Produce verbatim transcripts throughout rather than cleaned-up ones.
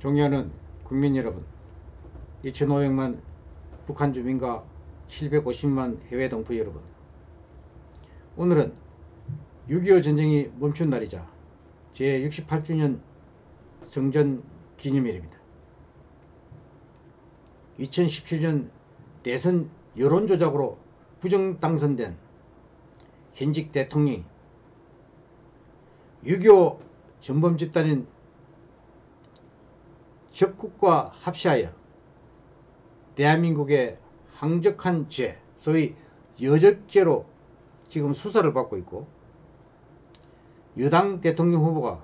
존경하는 국민 여러분, 이천오백만 북한 주민과 칠백오십만 해외 동포 여러분, 오늘은 육이오 전쟁이 멈춘 날이자 제육십팔 주년 성전 기념일입니다. 이천십칠 년 대선 여론조작으로 부정당선된 현직 대통령이 육이오 전범 집단인 적국과 합시하여 대한민국의 항적한 죄, 소위 여적죄로 지금 수사를 받고 있고, 여당 대통령 후보가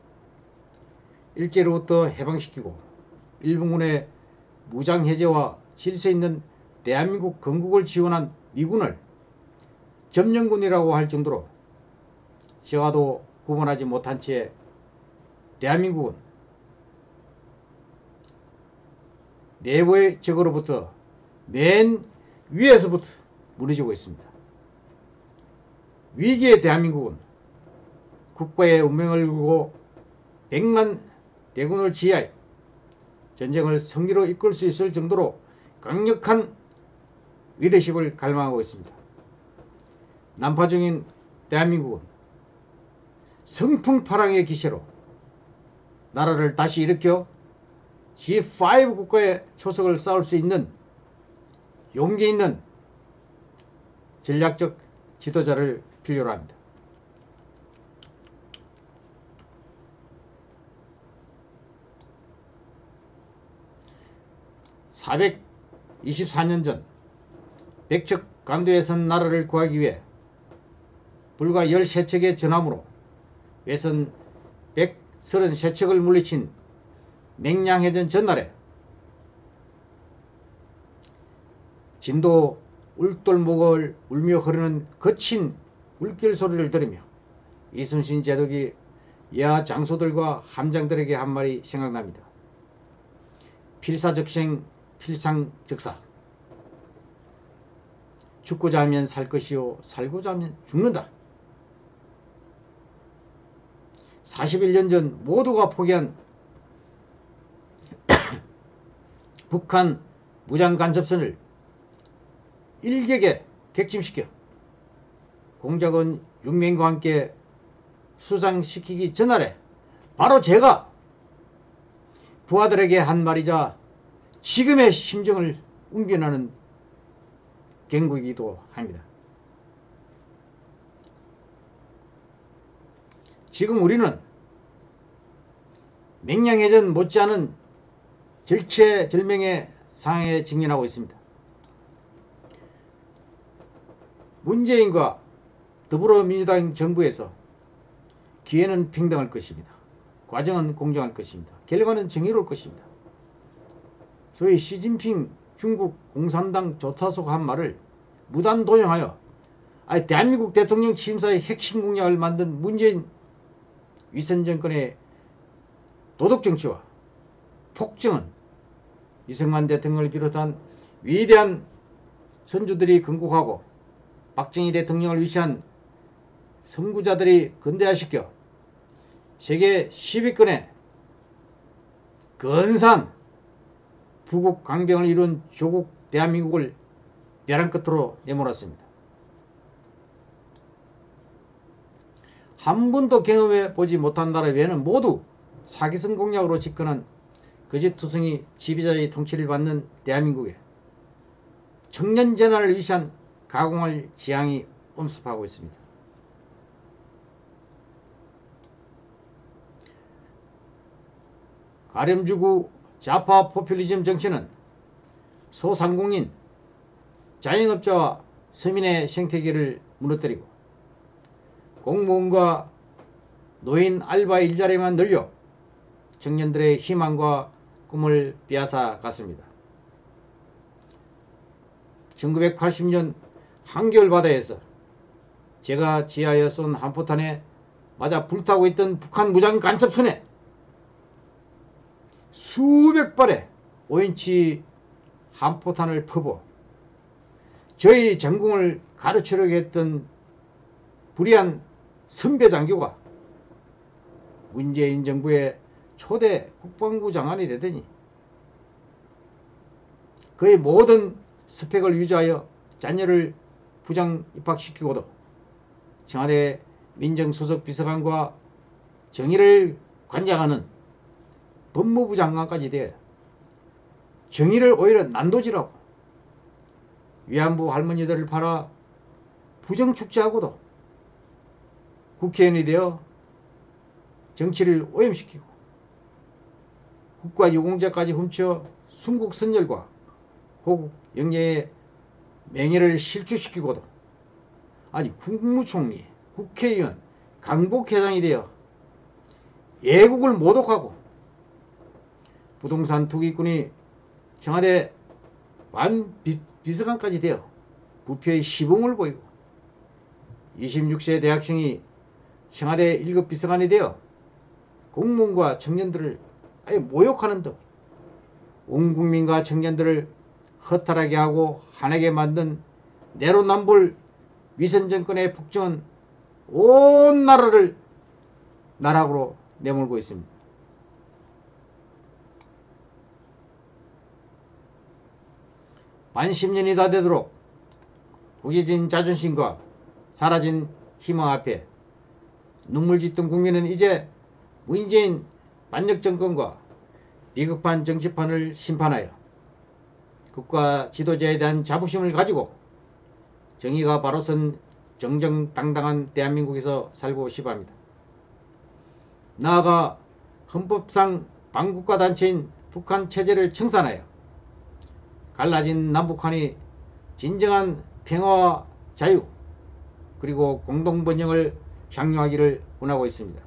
일제로부터 해방시키고 일본군의 무장해제와 질서 있는 대한민국 건국을 지원한 미군을 점령군이라고 할 정도로 저하도 구분하지 못한 채 대한민국은 내부의 적으로부터 맨 위에서부터 무너지고 있습니다. 위기의 대한민국은 국가의 운명을 걸고 백만 대군을 지휘하여 전쟁을 승리로 이끌 수 있을 정도로 강력한 리더십을 갈망하고 있습니다. 난파 중인 대한민국은 성풍파랑의 기세로 나라를 다시 일으켜 지 파이브 국가의 초석을 쌓을 수 있는 용기 있는 전략적 지도자를 필요로 합니다. 사백이십사 년 전 백척 간도에 선 나라를 구하기 위해 불과 열세 척의 전함으로 외선 백삼십삼 척을 물리친 맹량해전 전날에 진도 울돌목을 울며 흐르는 거친 물결 소리를 들으며 이순신 제독이 여하 장소들과 함장들에게 한 말이 생각납니다. 필사적생 필상적사. 죽고자 하면 살 것이요 살고자 하면 죽는다. 사십일 년 전 모두가 포기한 북한 무장간첩선을 일격에 객침시켜 공작원 육 명과 함께 수장시키기 전날에 바로 제가 부하들에게 한 말이자 지금의 심정을 웅변하는 경고이기도 합니다. 지금 우리는 맹량해전 못지않은 절체절명의 상황에 직면하고 있습니다. 문재인과 더불어민주당 정부에서 기회는 평등할 것입니다. 과정은 공정할 것입니다. 결과는 정의로울 것입니다. 소위 시진핑 중국 공산당 조타소가 한 말을 무단 도용하여 아니 대한민국 대통령 취임사의 핵심 공약을 만든 문재인 위선 정권의 도덕정치와 폭정은 이승만 대통령을 비롯한 위대한 선주들이 건국하고 박정희 대통령을 위시한 선구자들이 근대화시켜 세계 십 위권의 근사한 부국 강병을 이룬 조국 대한민국을 벼랑 끝으로 내몰았습니다. 한 번도 경험해 보지 못한 나라 외에는 모두 사기성 공약으로 집권한 거짓투성이 지배자의 통치를 받는 대한민국에 청년전환을 위시한 가공할 지향이 엄습하고 있습니다. 가렴주구 좌파 포퓰리즘 정치는 소상공인, 자영업자와 서민의 생태계를 무너뜨리고 공무원과 노인 알바 일자리만 늘려 청년들의 희망과 꿈을 빼앗아 갔습니다. 천구백팔십 년 한겨울바다에서 제가 지하에 쏜 한포탄에 맞아 불타고 있던 북한 무장 간첩선에 수백 발의 오 인치 한포탄을 퍼부어 저희 전공을 가르치려고 했던 불의한 선배 장교가 문재인 정부의 초대 국방부 장관이 되더니 그의 모든 스펙을 유지하여 자녀를 부장 입학시키고도 청와대 민정수석 비서관과 정의를 관장하는 법무부 장관까지 되어 정의를 오히려 난도질하고 위안부 할머니들을 팔아 부정축제하고도 국회의원이 되어 정치를 오염시키고 국가유공자까지 훔쳐 순국 선열과 호국 영예의 명예를 실추시키고도 아니 국무총리, 국회의원, 강북회장이 되어 애국을 모독하고 부동산 투기꾼이 청와대 완 비서관까지 되어 부패의 시범을 보이고 이십육 세 대학생이 청와대 일 급 비서관이 되어 공무원과 청년들을 아예 모욕하는 등 온 국민과 청년들을 허탈하게 하고 화나게 만든 내로남불 위선정권의 폭정은 온 나라를 나락으로 내몰고 있습니다. 만 십 년이 다 되도록 구겨진 자존심과 사라진 희망 앞에 눈물 짓던 국민은 이제 문재인 반역정권과 비겁한 정치판을 심판하여 국가 지도자에 대한 자부심을 가지고 정의가 바로 선 정정당당한 대한민국에서 살고 싶어 합니다. 나아가 헌법상 반국가 단체인 북한 체제를 청산하여 갈라진 남북한이 진정한 평화와 자유 그리고 공동번영을 향유하기를 원하고 있습니다.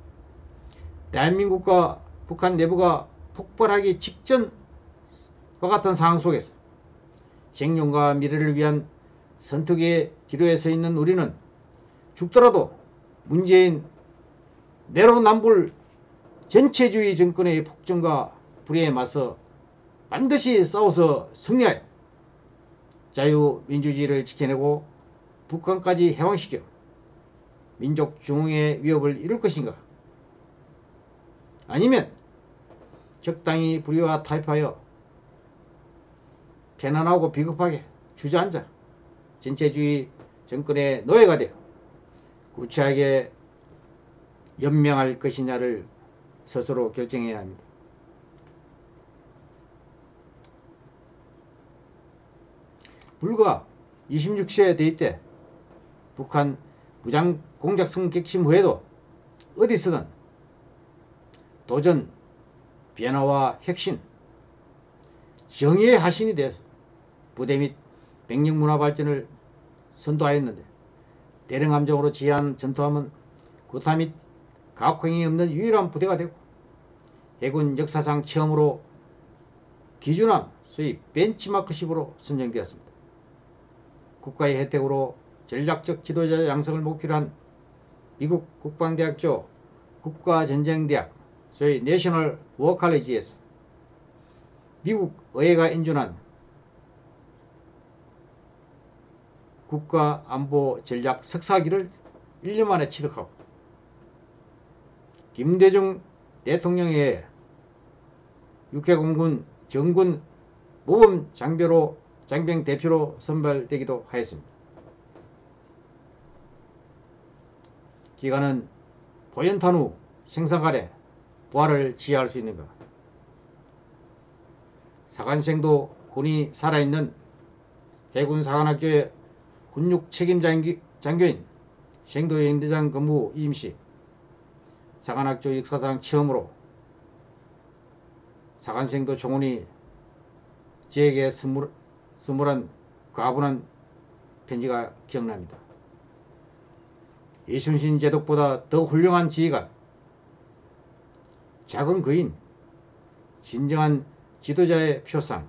대한민국과 북한 내부가 폭발하기 직전과 같은 상황 속에서 생존과 미래를 위한 선택의 기로에 서 있는 우리는 죽더라도 문재인 내로남불 전체주의 정권의 폭정과 불의에 맞서 반드시 싸워서 승리하여 자유민주주의를 지켜내고 북한까지 해방시켜 민족 중흥의 위협을 이룰 것인가? 아니면 적당히 불의와 타협하여 편안하고 비겁하게 주저앉아 전체주의 정권의 노예가 되어 구차하게 연명할 것이냐를 스스로 결정해야 합니다. 불과 이십육 세 대입 때 북한 무장 공작성 객심 후에도 어디서든 도전, 변화와 혁신, 정의의 하신이 되어서 부대 및 백령문화 발전을 선도하였는데 대령함정으로 지휘한 전투함은 구타 및 가혹행위 없는 유일한 부대가 되고 해군 역사상 처음으로 기준함, 소위 벤치마크식으로 선정되었습니다. 국가의 혜택으로 전략적 지도자 양성을 목표로 한 미국 국방대학교 국가전쟁대학 소위 내셔널 워칼리지에서 미국 의회가 인준한 국가안보 전략 석사학위를 일 년 만에 취득하고 김대중 대통령의 육해공군 정군 모범 장교로 장병 대표로 선발되기도 하였습니다. 기간은 보연탄 후 생산 아래 부하를 지휘할 수 있는가. 사관생도 군이 살아있는 해군 사관학교의 군육 책임 장교인 생도여행대장 근무 이임시 사관학교 역사상 처음으로 사관생도 종훈이 저에게 선물, 선물한 과분한 편지가 기억납니다. 이순신 제독보다 더 훌륭한 지휘관, 작은 거인, 진정한 지도자의 표상,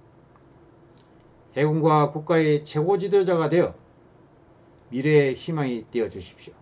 해군과 국가의 최고 지도자가 되어 미래의 희망이 되어 주십시오.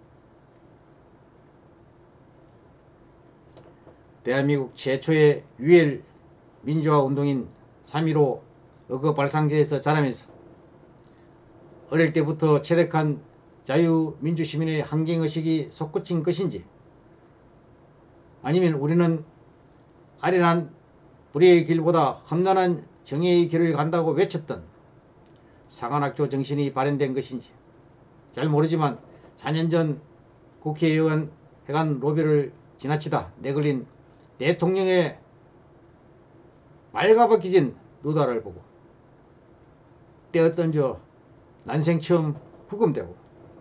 대한민국 최초의 유일 민주화 운동인 삼 일오 어거 발상제에서 자라면서 어릴 때부터 체득한 자유민주시민의 환경의식이 솟구친 것인지 아니면 우리는 아련한 불의의 길보다 험난한 정의의 길을 간다고 외쳤던 사관학교 정신이 발현된 것인지 잘 모르지만 사 년 전 국회의원 해관 로비를 지나치다 내걸린 대통령의 말가벗기진 누다를 보고 떼어던져 난생 처음 구금되고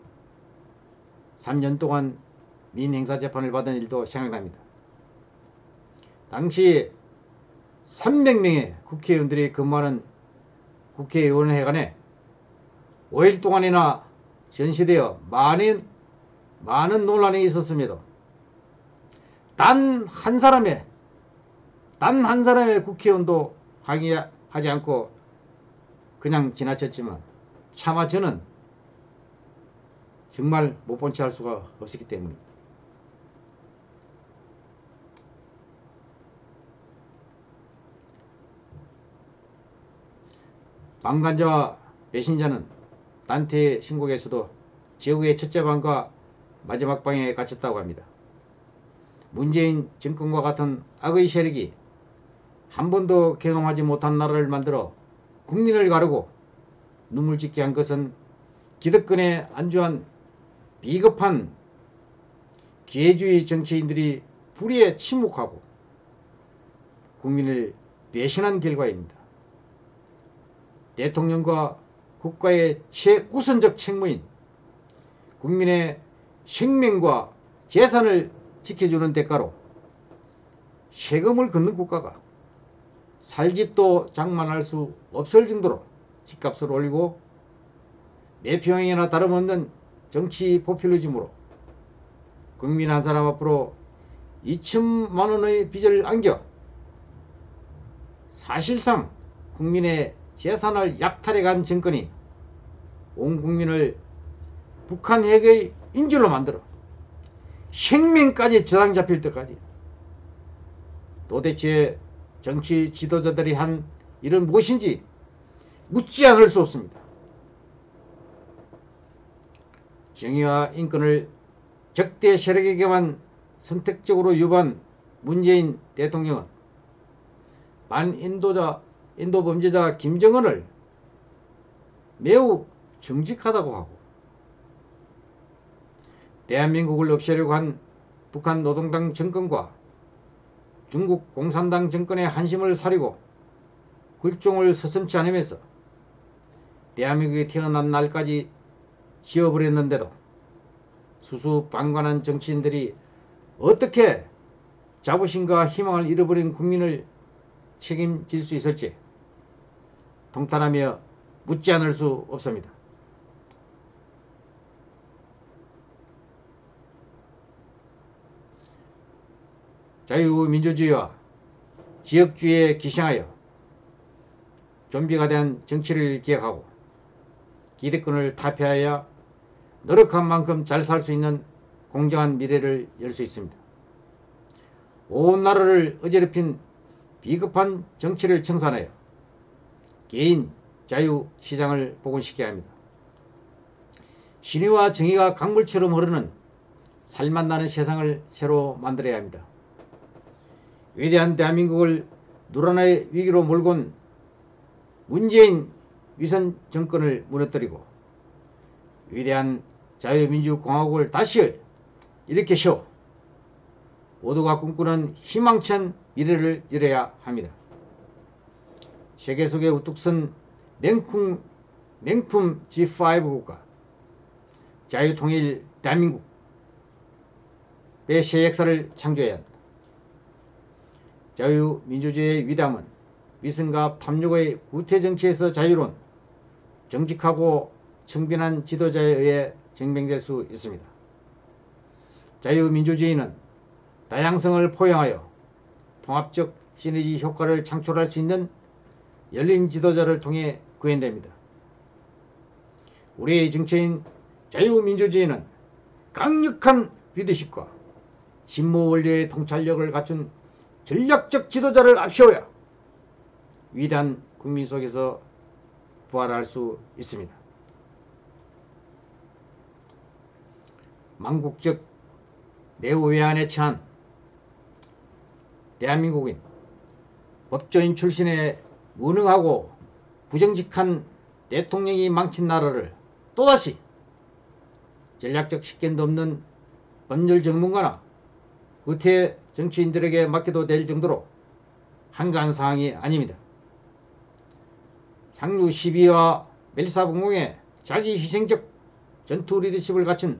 삼 년 동안 민행사재판을 받은 일도 생각납니다. 당시 삼백 명의 국회의원들이 근무하는 국회의원회관에 오 일 동안이나 전시되어 많은, 많은 논란이 있었습니다. 단 한 사람의 단 한 사람의 국회의원도 항의하지 않고 그냥 지나쳤지만 차마 저는 정말 못 본 채 할 수가 없었기 때문입니다. 방관자와 배신자는 단테의 신곡에서도 지옥의 첫째 방과 마지막 방에 갇혔다고 합니다. 문재인 정권과 같은 악의 세력이 한 번도 경험하지 못한 나라를 만들어 국민을 가르고 눈물 짓게 한 것은 기득권에 안주한 비겁한 기회주의 정치인들이 불의에 침묵하고 국민을 배신한 결과입니다. 대통령과 국가의 최우선적 책무인 국민의 생명과 재산을 지켜주는 대가로 세금을 걷는 국가가 살집도 장만할 수 없을 정도로 집값을 올리고 매평행이나 다름없는 정치 포퓰리즘으로 국민 한 사람 앞으로 이천만 원의 빚을 안겨 사실상 국민의 재산을 약탈해간 정권이 온 국민을 북한 핵의 인질로 만들어 생명까지 저당 잡힐 때까지 도대체 정치 지도자들이 한 일은 무엇인지 묻지 않을 수 없습니다. 정의와 인권을 적대 세력에게만 선택적으로 유보한 문재인 대통령은 반인도자 인도 범죄자 김정은을 매우 정직하다고 하고 대한민국을 없애려고 한 북한 노동당 정권과 중국 공산당 정권의 한심을 사리고 굴종을 서슴지 않으면서 대한민국이 태어난 날까지 지어버렸는데도 수수방관한 정치인들이 어떻게 자부심과 희망을 잃어버린 국민을 책임질 수 있을지 통탄하며 묻지 않을 수 없습니다. 자유민주주의와 지역주의에 기생하여 좀비가 된 정치를 기억하고 기득권을 타파해야 노력한 만큼 잘 살 수 있는 공정한 미래를 열 수 있습니다. 온 나라를 어지럽힌 비겁한 정치를 청산하여 개인 자유시장을 복원시켜야 합니다. 신의와 정의가 강물처럼 흐르는 살맛 나는 세상을 새로 만들어야 합니다. 위대한 대한민국을 누란의 위기로 몰고 온 문재인 위선 정권을 무너뜨리고 위대한 자유민주공화국을 다시 일으키시오. 모두가 꿈꾸는 희망찬 미래를 열어야 합니다. 세계 속에 우뚝 선 맹품, 맹품 지 파이브 국가, 자유통일 대한민국의 새 역사를 창조해야 합니다. 자유민주주의의 위대함은 위선과 탐욕의 구태정치에서 자유로운 정직하고 청빈한 지도자에 의해 증명될 수 있습니다. 자유민주주의는 다양성을 포용하여 통합적 시너지 효과를 창출할 수 있는 열린 지도자를 통해 구현됩니다. 우리의 정체인 자유민주주의는 강력한 리더십과 진보원리의 통찰력을 갖춘 전략적 지도자를 앞세워야 위대한 국민 속에서 부활할 수 있습니다. 망국적 내후 외환에 처한 대한민국인 법조인 출신의 무능하고 부정직한 대통령이 망친 나라를 또다시 전략적 식견도 없는 법률 전문가나 의태 정치인들에게 맡겨도 될 정도로 한가한 상황이 아닙니다. 향유 시비와 멜사봉공에 자기 희생적 전투 리더십을 갖춘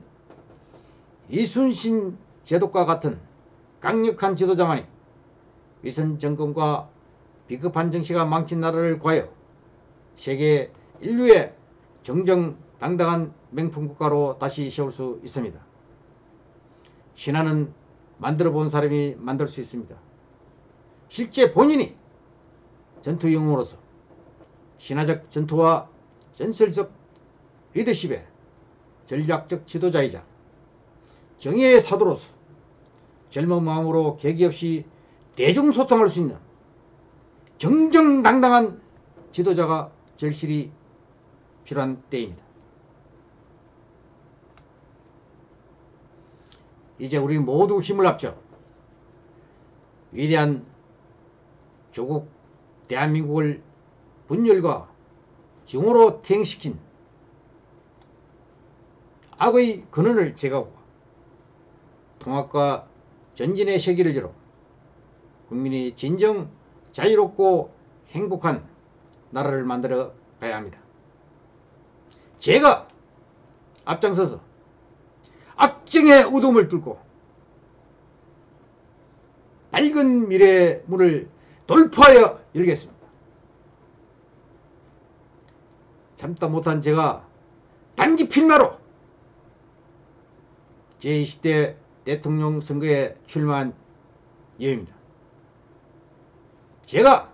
이순신 제독과 같은 강력한 지도자만이 위선 정권과 비겁한 정치가 망친 나라를 구하여 세계 인류의 정정당당한 명품국가로 다시 세울 수 있습니다. 신화는 만들어 본 사람이 만들 수 있습니다. 실제 본인이 전투 영웅으로서 신화적 전투와 전설적 리더십의 전략적 지도자이자 정의의 사도로서 젊은 마음으로 계기 없이 대중소통할 수 있는 정정당당한 지도자가 절실히 필요한 때입니다. 이제 우리 모두 힘을 합쳐 위대한 조국 대한민국을 분열과 증오로 퇴행시킨 악의 근원을 제거하고 통합과 전진의 세기를 열어 국민이 진정 자유롭고 행복한 나라를 만들어 가야 합니다. 제가 앞장서서 악정의 어둠을 뚫고 밝은 미래의 문을 돌파하여 열겠습니다. 참다 못한 제가 단기 필마로 제이십 대 대통령 선거에 출마한 이유입니다. 제가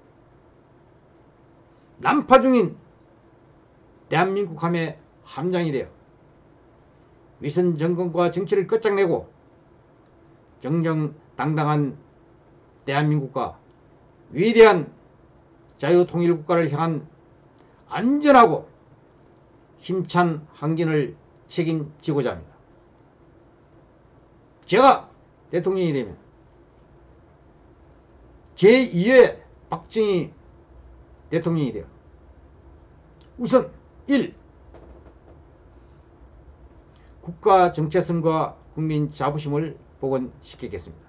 난파 중인 대한민국 함의 함장이 되어 위선 정권과 정치를 끝장내고 정정당당한 대한민국과 위대한 자유통일국가를 향한 안전하고 힘찬 항진을 책임지고자 합니다. 제가 대통령이 되면 제이 회 박정희 대통령이 되어 우선 일. 국가 정체성과 국민 자부심을 복원시키겠습니다.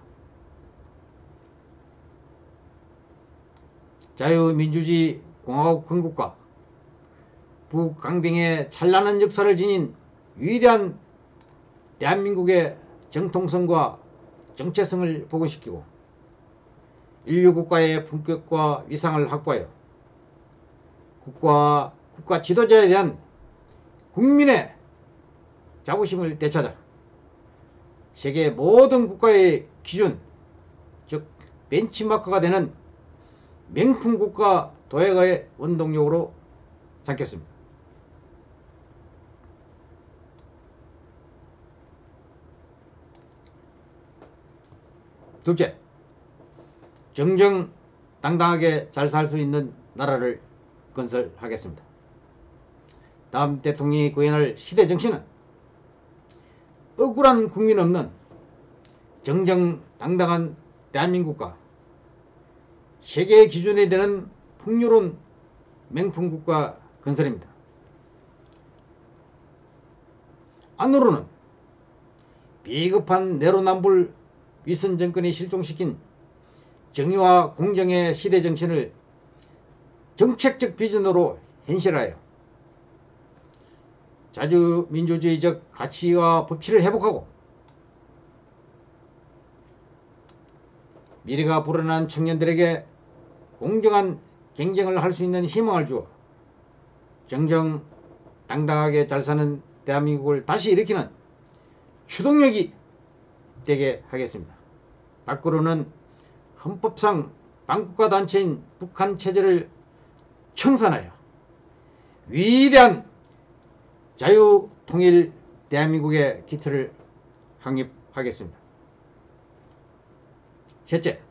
자유민주주의 공화국 건국과 북강병의 찬란한 역사를 지닌 위대한 대한민국의 정통성과 정체성을 복원시키고 인류국가의 품격과 위상을 확보하여 국가, 국가 지도자에 대한 국민의 자부심을 되찾아 세계 모든 국가의 기준, 즉 벤치마크가 되는 명품국가 도약의 원동력으로 삼겠습니다. 둘째, 정정당당하게 잘 살 수 있는 나라를 건설하겠습니다. 다음 대통령이 구현할 시대정신은 억울한 국민 없는 정정당당한 대한민국과 세계의 기준이 되는 풍요로운 명품국가 건설입니다. 안으로는 비겁한 내로남불 위선 정권이 실종시킨 정의와 공정의 시대 정신을 정책적 비전으로 현실하여 자주민주주의적 가치와 법치를 회복하고 미래가 불어난 청년들에게 공정한 경쟁을 할 수 있는 희망을 주어 정정당당하게 잘 사는 대한민국을 다시 일으키는 추동력이 되게 하겠습니다. 밖으로는 헌법상 반국가 단체인 북한 체제를 청산하여 위대한 자유통일 대한민국의 기틀을 확립하겠습니다. 셋째,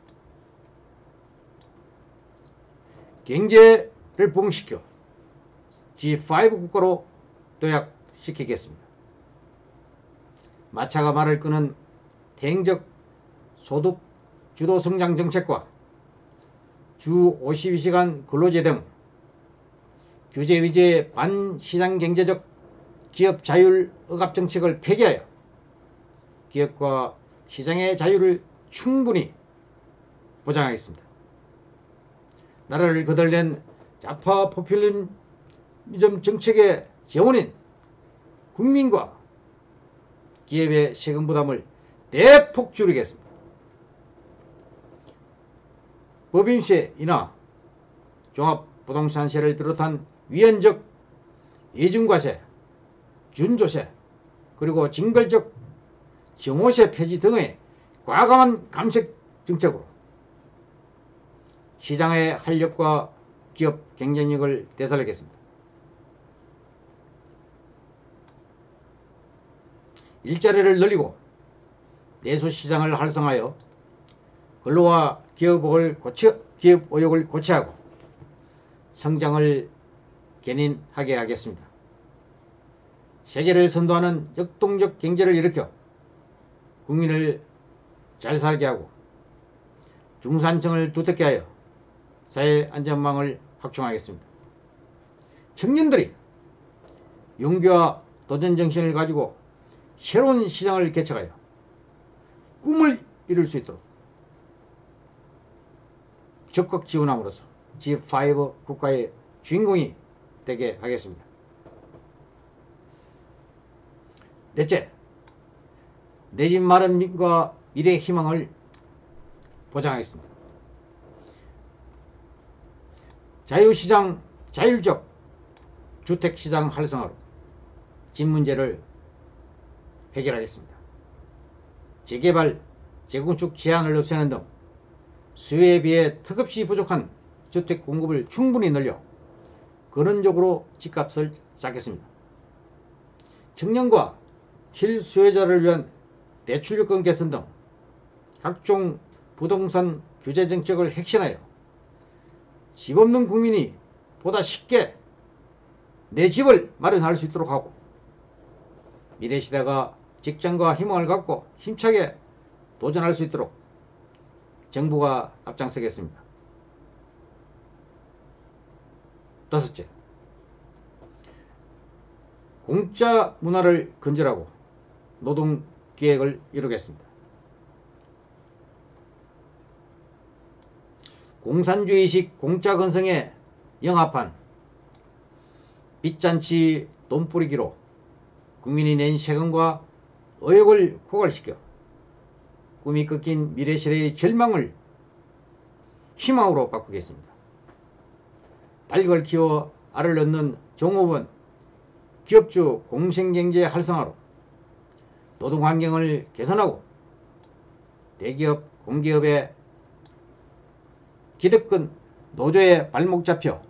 경제를 부흥시켜 지 파이브 국가로 도약시키겠습니다. 마차가 말을 끄는 대행적 소득 주도 성장 정책과 주 오십이 시간 근로제 등 규제 위주의 반시장 경제적 기업 자율 억압 정책을 폐기하여 기업과 시장의 자유를 충분히 보장하겠습니다. 나라를 거덜낸 좌파 포퓰리즘 정책의 재원인 국민과 기업의 세금 부담을 대폭 줄이겠습니다. 법인세 인하, 종합부동산세를 비롯한 위헌적 이중과세, 준조세, 그리고 징벌적 증오세 폐지 등의 과감한 감색 정책으로 시장의 활력과 기업 경쟁력을 되살리겠습니다. 일자리를 늘리고 내수시장을 활성화하여 근로와 기업을 고쳐, 기업 의욕을 고취하고 성장을 견인하게 하겠습니다. 세계를 선도하는 역동적 경제를 일으켜 국민을 잘 살게 하고 중산층을 두텁게 하여 사회 안전망을 확충하겠습니다. 청년들이 용기와 도전정신을 가지고 새로운 시장을 개척하여 꿈을 이룰 수 있도록 적극 지원함으로써 지 파이브 국가의 주인공이 되게 하겠습니다. 넷째, 내 집 마련과 미래의 희망을 보장하겠습니다. 자유시장, 자율적 주택시장 활성화로 집 문제를 해결하겠습니다. 재개발, 재건축 제한을 없애는 등 수요에 비해 턱없이 부족한 주택 공급을 충분히 늘려 근원적으로 집값을 잡겠습니다. 청년과 실수요자를 위한 대출요건 개선 등 각종 부동산 규제 정책을 혁신하여 집 없는 국민이 보다 쉽게 내 집을 마련할 수 있도록 하고 미래시대가 직장과 희망을 갖고 힘차게 도전할 수 있도록 정부가 앞장서겠습니다. 다섯째, 공짜 문화를 건설하고 노동 기획을 이루겠습니다. 공산주의식 공짜 건성에 영합한 빚잔치 돈뿌리기로 국민이 낸 세금과 의욕을 고갈시켜 꿈이 꺾인 미래시대의 절망을 희망으로 바꾸겠습니다. 닭을 키워 알을 낳는 종업원, 기업주 공생경제 활성화로 노동환경을 개선하고 대기업, 공기업의 기득권 노조의 발목 잡혀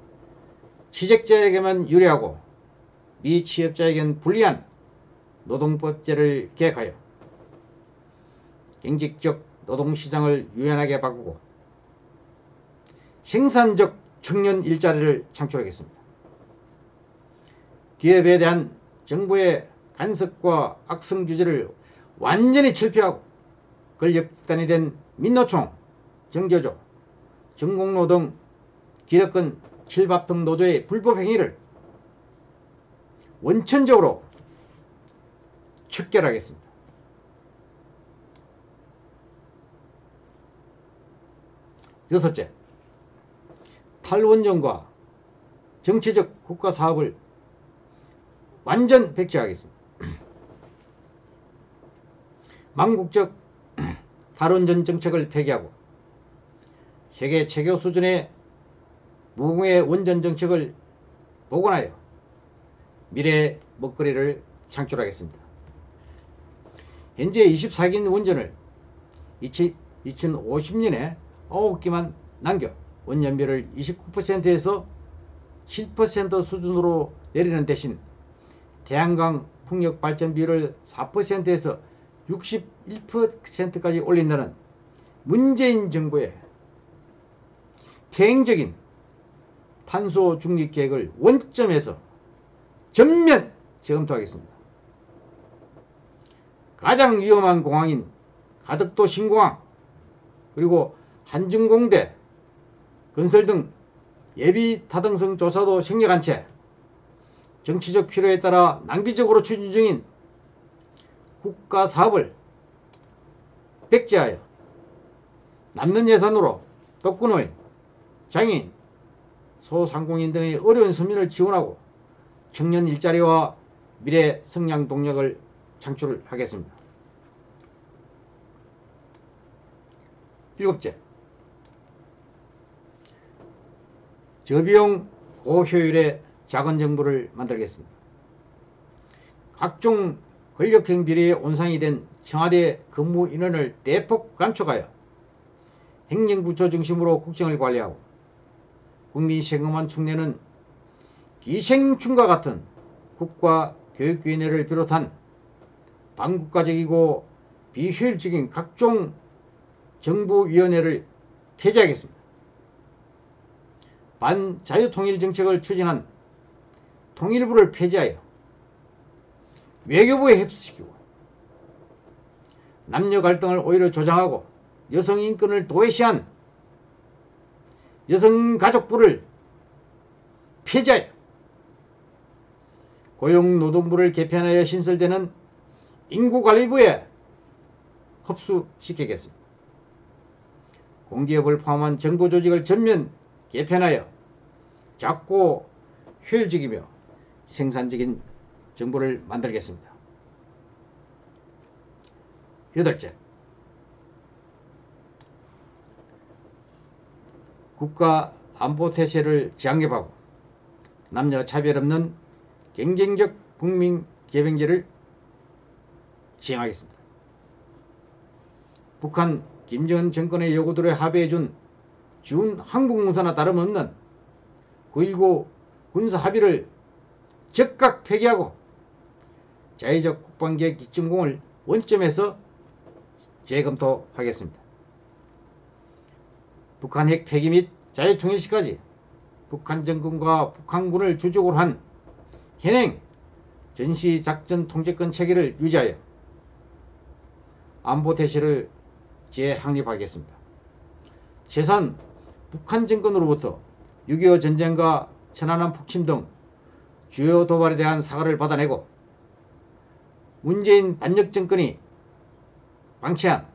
취직자에게만 유리하고 미취업자에겐 불리한 노동법제를 개혁하여 경직적 노동시장을 유연하게 바꾸고 생산적 청년 일자리를 창출하겠습니다. 기업에 대한 정부의 간섭과 악성 규제를 완전히 철폐하고 권력기관이 된 민노총, 정교조, 전공노 등 기득권 칠밥 등 노조의 불법 행위를 원천적으로 척결하겠습니다. 여섯째, 탈원전과 정치적 국가 사업을 완전 백지하겠습니다. 망국적 탈원전 정책을 폐기하고 세계 최고 수준의 무공해 원전 정책을 복원하여 미래의 먹거리를 창출하겠습니다. 현재 이십사 기 원전을 이천오십 년에 아홉 기만 남겨 원전비를 이십구 퍼센트에서 칠 퍼센트 수준으로 내리는 대신 태양광 풍력 발전비율을 사 퍼센트에서 육십일 퍼센트까지 올린다는 문재인 정부의 대행적인 탄소 중립 계획을 원점에서 전면 재검토하겠습니다. 가장 위험한 공항인 가덕도 신공항 그리고 한중공대 건설 등 예비 타당성 조사도 생략한 채 정치적 필요에 따라 낭비적으로 추진 중인 국가 사업을 백지하여 남는 예산으로 독거노인, 장애인, 소상공인 등의 어려운 서민을 지원하고 청년 일자리와 미래 성장 동력을 창출하겠습니다. 일곱째, 저비용 고효율의 작은 정부를 만들겠습니다. 각종 권력형 비리의 온상이 된 청와대 근무 인원을 대폭 감축하여 행정부처 중심으로 국정을 관리하고 국민 세금만 축내는 기생충과 같은 국가교육위원회를 비롯한 반국가적이고 비효율적인 각종 정부위원회를 폐지하겠습니다. 반자유통일 정책을 추진한 통일부를 폐지하여 외교부에 흡수시키고 남녀 갈등을 오히려 조장하고 여성 인권을 도외시한 여성가족부를 폐지하여 고용노동부를 개편하여 신설되는 인구관리부에 흡수시키겠습니다. 공기업을 포함한 정보조직을 전면 개편하여 작고 효율적이며 생산적인 정부를 만들겠습니다. 여덟째, 국가 안보 태세를 장려하고 남녀 차별 없는 경쟁적 국민 개병제를 시행하겠습니다. 북한 김정은 정권의 요구들에 합의해준 준 항공공사나 다름없는 구일구 군사 합의를 즉각 폐기하고 자의적 국방계획 기점공을 원점에서 재검토하겠습니다. 북한 핵 폐기 및 자유통일 시까지 북한 정권과 북한군을 주적으로 한 현행 전시작전 통제권 체계를 유지하여 안보 태세를 재확립하겠습니다. 최소한 북한 정권으로부터 육이오 전쟁과 천안함 폭침 등 주요 도발에 대한 사과를 받아내고 문재인 반역 정권이 방치한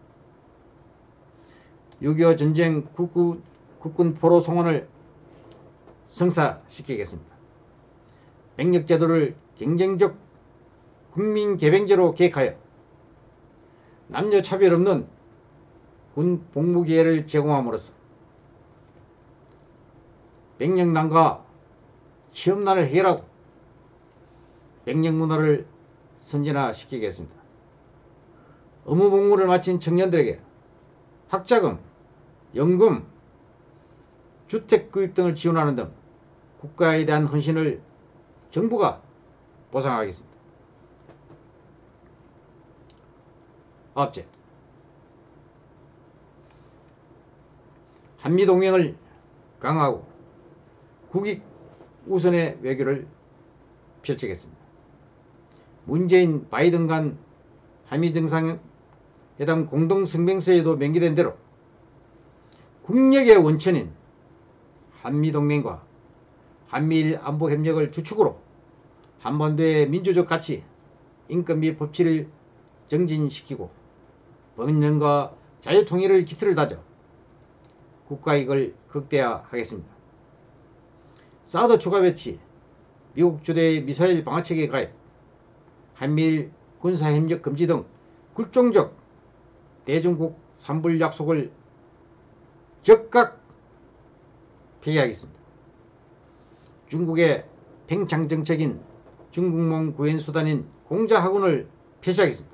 육이오 전쟁 국군, 국군 포로 송환을 성사시키겠습니다. 병력제도를 경쟁적 국민 개병제로 계획하여 남녀 차별 없는 군 복무 기회를 제공함으로써 병력난과 취업난을 해결하고 병력 문화를 선진화시키겠습니다. 의무 복무를 마친 청년들에게 학자금, 연금, 주택 구입 등을 지원하는 등 국가에 대한 헌신을 정부가 보상하겠습니다. 아홉째, 한미동맹을 강화하고 국익 우선의 외교를 펼치겠습니다. 문재인 바이든 간 한미정상회담 공동성명서에도 명기된 대로 국력의 원천인 한미동맹과 한미일 안보협력을 주축으로 한반도의 민주적 가치, 인권 및 법치를 정진시키고 번영과 자유통일을 기틀을 다져 국가이익을 극대화하겠습니다. 사드 추가 배치, 미국 주도의 미사일 방어체계 가입, 한미일 군사협력 금지 등 굴종적 대중국 삼불 약속을 즉각 폐기하겠습니다. 중국의 팽창정책인 중국몽 구현수단인 공자학원을 폐지하겠습니다.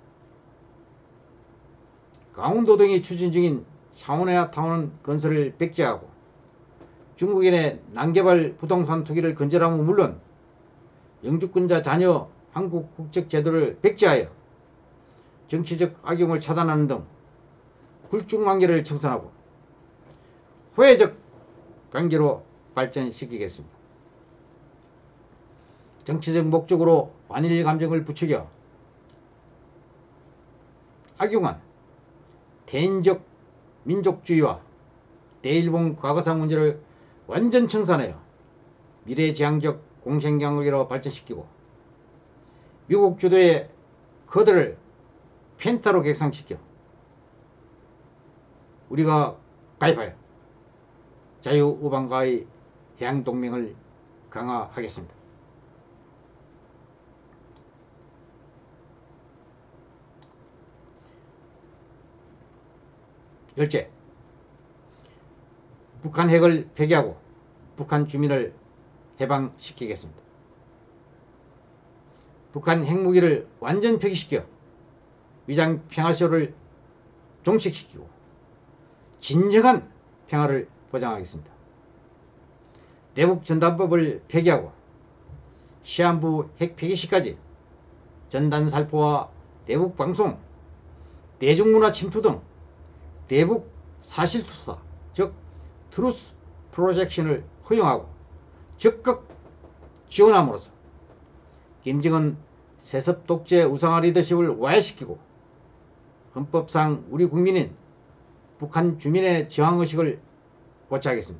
강원도 등이 추진 중인 샤오네아 타운 건설을 백지하고 중국인의 난개발 부동산 투기를 근절함은 물론 영주권자 자녀 한국 국적 제도를 백지하여 정치적 악용을 차단하는 등 굴중관계를 청산하고 호혜적 관계로 발전시키겠습니다. 정치적 목적으로 반일 감정을 부추겨 악용한 대인적 민족주의와 대일본 과거사 문제를 완전 청산하여 미래지향적 공생경제로 발전시키고 미국 주도의 거들을 펜타로 객상시켜 우리가 가입하여 자유우방과의 해양동맹을 강화하겠습니다. 열째, 북한 핵을 폐기하고 북한 주민을 해방시키겠습니다. 북한 핵무기를 완전 폐기시켜 위장 평화쇼를 종식시키고 진정한 평화를 보장하겠습니다. 대북전단법을 폐기하고 시한부 핵 폐기시까지 전단살포와 대북방송, 대중문화 침투 등 대북 사실투사, 즉 트루스 프로젝션을 허용하고 적극 지원함으로써 김정은 세습 독재 우상화 리더십을 와해시키고 헌법상 우리 국민인 북한 주민의 저항의식을 고취하겠습니다.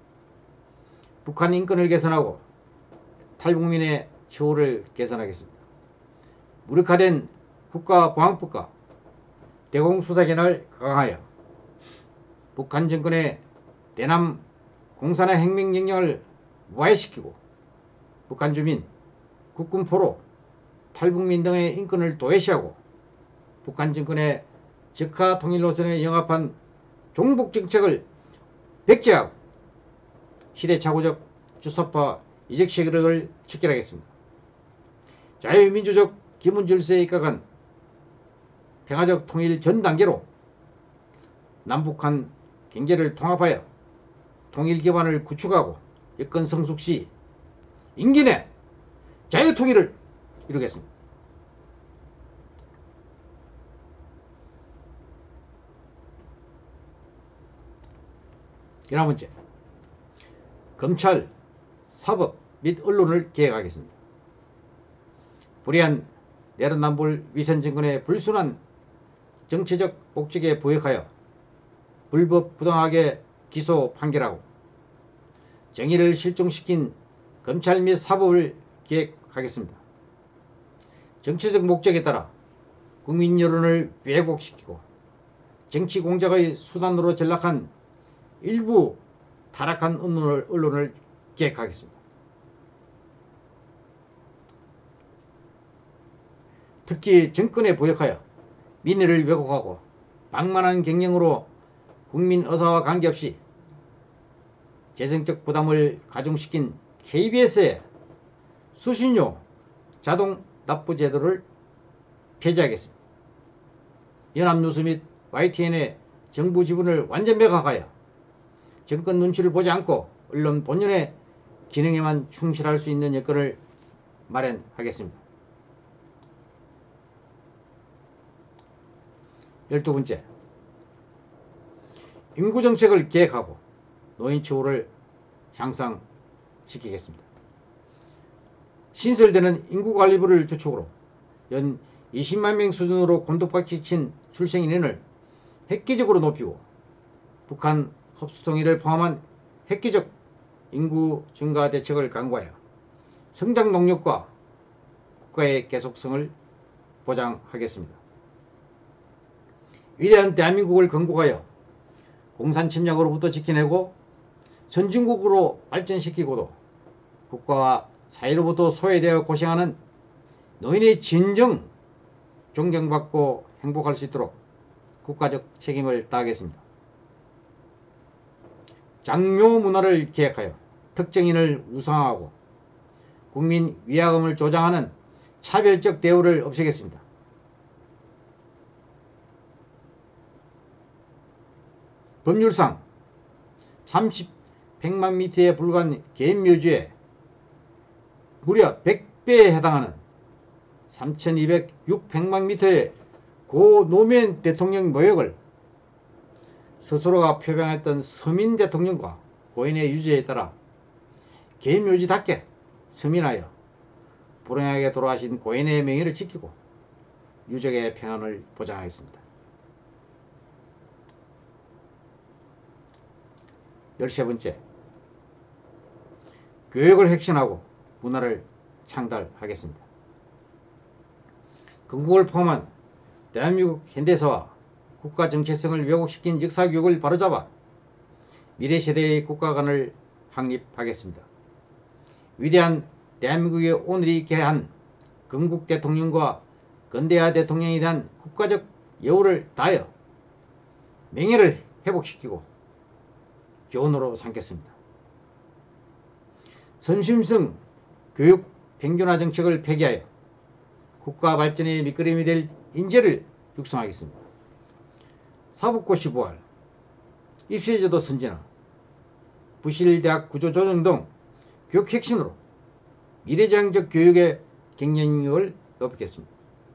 북한 인권을 개선하고 탈북민의 처우를 개선하겠습니다. 무력화된 국가보안법과 대공수사권을 강화하여 북한 정권의 대남 공산화 행명령령을 무화해시키고 북한 주민, 국군 포로, 탈북민 등의 인권을 도외시하고 북한 정권의 적화 통일 노선에 영합한 종북정책을 백제하고 시대착오적 주사파 이적 세력을 척결하겠습니다. 자유민주적 기본질서에 입각한 평화적 통일 전 단계로 남북한 경제를 통합하여 통일 기반을 구축하고 여건 성숙 시 임기 내 자유통일을 이루겠습니다. 열한 번째, 검찰, 사법 및 언론을 개혁하겠습니다. 불의한 내로남불 위선정권의 불순한 정치적 목적에 부역하여 불법 부당하게 기소 판결하고 정의를 실종시킨 검찰 및 사법을 개혁하겠습니다. 정치적 목적에 따라 국민 여론을 왜곡시키고 정치 공작의 수단으로 전락한 일부 타락한 언론을, 언론을 개혁하겠습니다. 특히 정권에 부역하여 민의를 왜곡하고 방만한 경영으로 국민 의사와 관계없이 재정적 부담을 가중시킨 케이비에스의 수신료 자동 납부 제도를 폐지하겠습니다. 연합뉴스 및 와이티엔의 정부 지분을 완전 매각하여 정권 눈치를 보지 않고 언론 본연의 기능에만 충실할 수 있는 여건을 마련하겠습니다. 열두 번째, 인구정책을 계획하고 노인처우를 향상시키겠습니다. 신설되는 인구관리부를 주축으로 연 이십만 명 수준으로 곤독받기 친 출생 인원을 획기적으로 높이고 북한 흡수통일을 포함한 획기적 인구 증가 대책을 강구하여 성장 동력과 국가의 계속성을 보장하겠습니다. 위대한 대한민국을 건국하여 공산 침략으로부터 지켜내고 선진국으로 발전시키고도 국가와 사회로부터 소외되어 고생하는 노인의 진정 존경받고 행복할 수 있도록 국가적 책임을 다하겠습니다. 장묘 문화를 기획하여 특정인을 우상화하고 국민 위화감을 조장하는 차별적 대우를 없애겠습니다. 법률상 삼십 백만 미터에 불과한 개인묘지에 무려 백 배에 해당하는 삼천이백육 백만 미터의 고노무현 대통령 모욕을 스스로가 표방했던 서민 대통령과 고인의 유죄에 따라 개인묘지답게 서민하여 불행하게 돌아가신 고인의 명예를 지키고 유족의 평안을 보장하겠습니다. 열세 번째, 교육을 혁신하고 문화를 창달하겠습니다. 건국을 포함한 대한민국 현대사와 국가 정체성을 왜곡시킨 역사교육을 바로잡아 미래세대의 국가관을 확립하겠습니다. 위대한 대한민국의 오늘이 있게 한 건국 대통령과 건대하 대통령에 대한 국가적 여우를 다하여 명예를 회복시키고 교훈으로 삼겠습니다. 선심성 교육 평준화 정책을 폐기하여 국가 발전의 밑거름이 될 인재를 육성하겠습니다. 사법고시 부활, 입시제도 선진화, 부실대학 구조조정 등 교육 혁신으로 미래지향적 교육의 경쟁력을 높이겠습니다.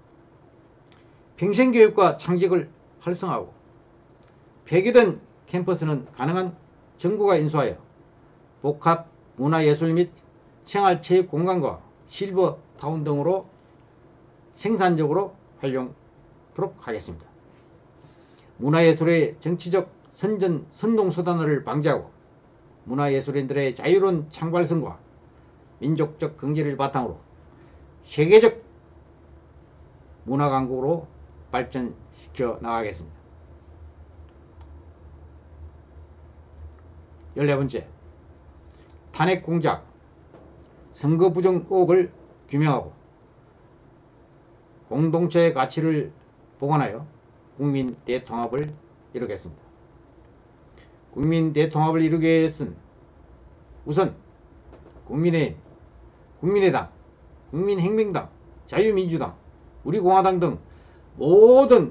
평생교육과 창직을 활성화하고 폐교된 캠퍼스는 가능한 정부가 인수하여 복합 문화예술 및 생활체육공간과 실버타운 등으로 생산적으로 활용하도록 하겠습니다. 문화예술의 정치적 선전 선동수단을 방지하고 문화예술인들의 자유로운 창발성과 민족적 긍지를 바탕으로 세계적 문화강국으로 발전시켜 나가겠습니다. 열네 번째, 탄핵공작, 선거부정 의혹을 규명하고 공동체의 가치를 보관하여 국민 대통합을 이루겠습니다. 국민 대통합을 이루기 위해서는 우선 국민의힘, 국민의당, 국민혁명당, 자유민주당, 우리공화당 등 모든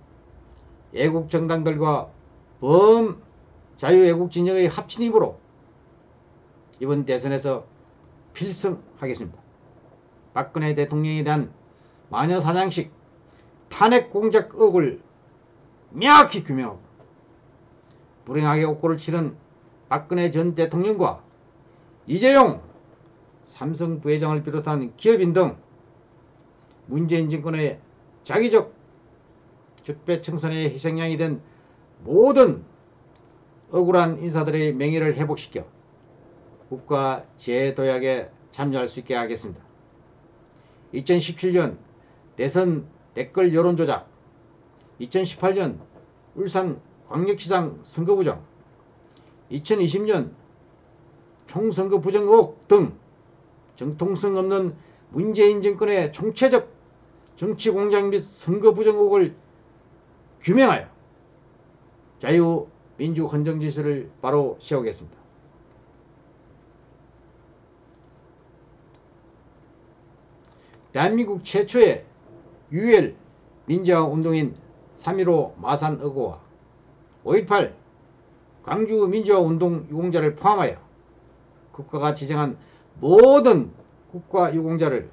애국정당들과 범자유애국진영의 합친 힘으로 이번 대선에서 필승하겠습니다. 박근혜 대통령에 대한 마녀사냥식 탄핵공작 의혹을 명확히 규명하고 불행하게 옥고를 치른 박근혜 전 대통령과 이재용 삼성 부회장을 비롯한 기업인 등 문재인 정권의 자기적 적폐청산의 희생양이 된 모든 억울한 인사들의 명예를 회복시켜 국가 재도약에 참여할 수 있게 하겠습니다. 이천십칠 년 대선 댓글 여론조작, 이천십팔 년 울산 광역시장 선거부정, 이천이십 년 총선거 부정 의혹 등 정통성 없는 문재인 정권의 총체적 정치공작 및 선거 부정 의혹을 규명하여 자유민주헌정 질서를 바로 세우겠습니다. 대한민국 최초의 유혈 민주화 운동인 삼일오 마산 의거와 오일팔 광주 민주화 운동 유공자를 포함하여 국가가 지정한 모든 국가 유공자를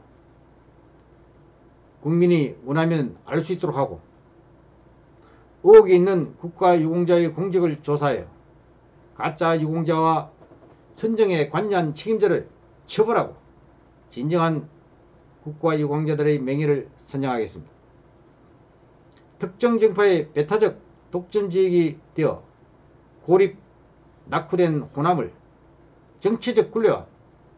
국민이 원하면 알 수 있도록 하고 의혹이 있는 국가 유공자의 공적을 조사하여 가짜 유공자와 선정에 관여한 책임자를 처벌하고 진정한 국가 유공자들의 명예를 선정하겠습니다. 특정 정파의 배타적 독점지역이 되어 고립 낙후된 호남을 정치적 굴레와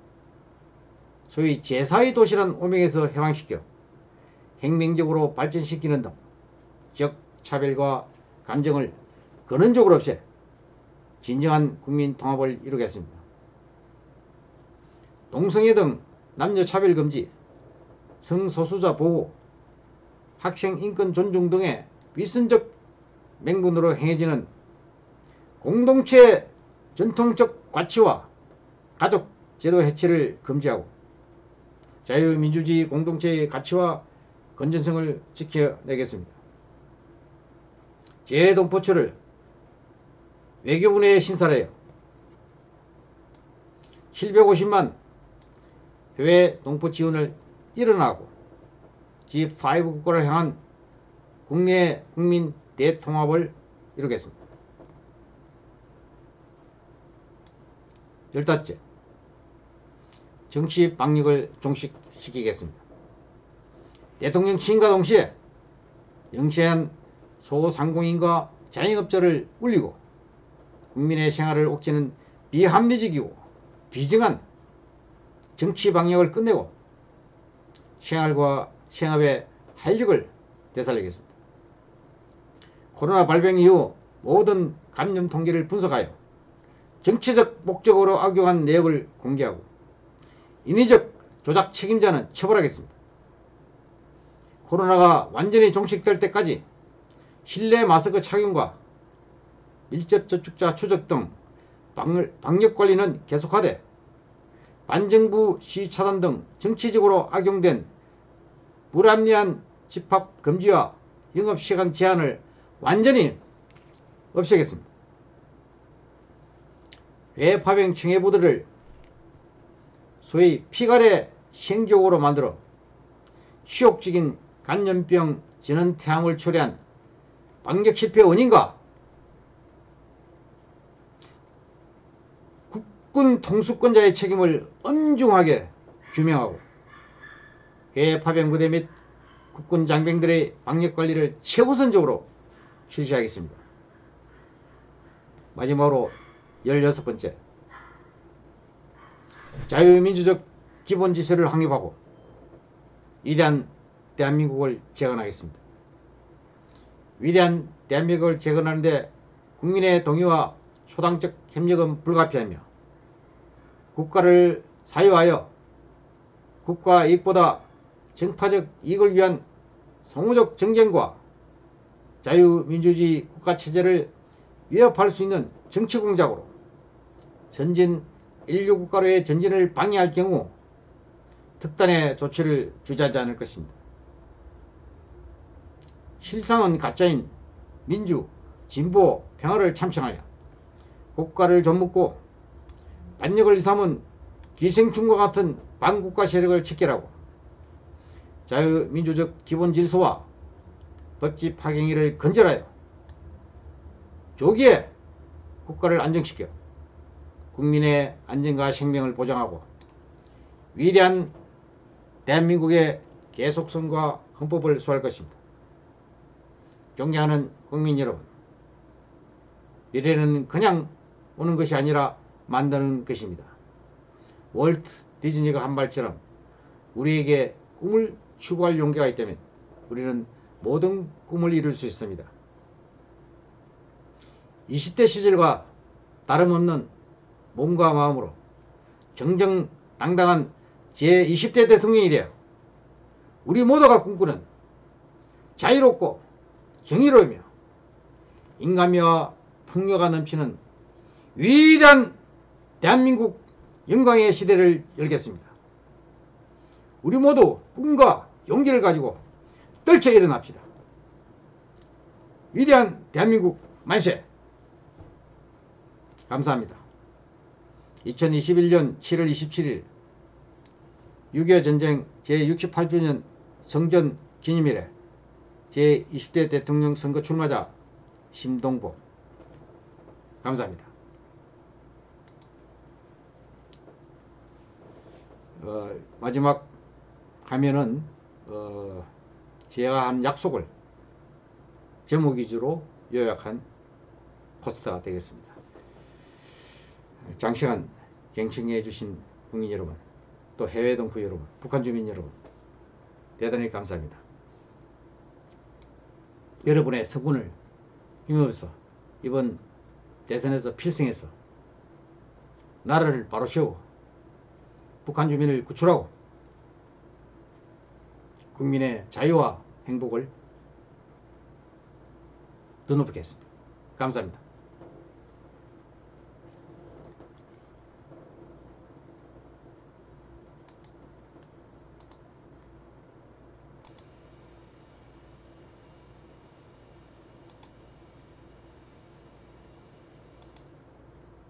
소위 제사의 도시란 오명에서 해방시켜 혁명적으로 발전시키는 등 지역 차별과 감정을 근원적으로 없애 진정한 국민 통합을 이루겠습니다. 동성애 등 남녀 차별 금지, 성소수자 보호, 학생 인권 존중 등의 위선적 맹분으로 행해지는 공동체 전통적 가치와 가족 제도 해체를 금지하고 자유민주주의 공동체의 가치와 건전성을 지켜내겠습니다. 재동포처를 외교부에 신설하여 칠백오십만 해외 동포 지원을 일어나고 지 파이브 국가를 향한 국내 국민 대통합을 이루겠습니다. 열다섯째, 정치 박력을 종식시키겠습니다. 대통령 취임과 동시에 영세한 소상공인과 자영업자를 울리고 국민의 생활을 옥죄는 비합리적이고 비정한 정치 방역을 끝내고 생활과 생업의 활력을 되살리겠습니다. 코로나 발병 이후 모든 감염 통계를 분석하여 정치적 목적으로 악용한 내역을 공개하고 인위적 조작 책임자는 처벌하겠습니다. 코로나가 완전히 종식될 때까지 실내 마스크 착용과 밀접 접촉자 추적 등 방역 관리는 계속하되 반정부 시위 차단 등 정치적으로 악용된 불합리한 집합 금지와 영업시간 제한을 완전히 없애겠습니다. 외파병 청해부들을 소위 피갈의 생족으로 만들어 시욕적인 감염병 전원 태양을 초래한 방역 실패 원인과 국군 통수권자의 책임을 엄중하게 규명하고 외파병 부대 및 국군 장병들의 방역 관리를 최우선적으로 실시하겠습니다. 마지막으로 열여섯 번째, 자유민주적 기본질서를 확립하고 위대한 대한민국을 재건하겠습니다. 위대한 대한민국을 재건하는데 국민의 동의와 초당적 협력은 불가피하며 국가를 사유하여 국가 이익보다 정파적 이익을 위한 성우적 정쟁과 자유민주주의 국가체제를 위협할 수 있는 정치공작으로 선진 인류국가로의 전진을 방해할 경우 특단의 조치를 주저하지 않을 것입니다. 실상은 가짜인 민주, 진보, 평화를 참청하여 국가를 좀묻고 반역을 삼은 기생충과 같은 반국가 세력을 척결하고 자유민주적 기본질서와 법치 파행위를 근절하여 조기에 국가를 안정시켜 국민의 안전과 생명을 보장하고 위대한 대한민국의 계속성과 헌법을 수호할 것입니다. 존경하는 국민 여러분, 미래는 그냥 오는 것이 아니라 만드는 것입니다. 월트 디즈니가 한 말처럼 우리에게 꿈을 추구할 용기가 있다면 우리는 모든 꿈을 이룰 수 있습니다. 이십 대 시절과 다름없는 몸과 마음으로 정정당당한 제이십 대 대통령이 되어 우리 모두가 꿈꾸는 자유롭고 정의로우며 인간미와 풍요가 넘치는 위대한 대한민국 영광의 시대를 열겠습니다. 우리 모두 꿈과 용기를 가지고 떨쳐 일어납시다. 위대한 대한민국 만세! 감사합니다. 이천이십일 년 칠월 이십칠일 육이오 전쟁 제육십팔 주년 성전 기념일에 제이십 대 대통령 선거 출마자 심동보. 감사합니다. 어, 마지막 화면은 어, 제가 한 약속을 제목 위주로 요약한 포스터가 되겠습니다. 장시간 경청해 주신 국민 여러분, 또 해외 동포 여러분, 북한 주민 여러분, 대단히 감사합니다. 여러분의 성군을 힘입어서 이번 대선에서 필승해서 나라를 바로 세우고 북한 주민을 구출하고 국민의 자유와 행복을 더 높이겠습니다. 감사합니다.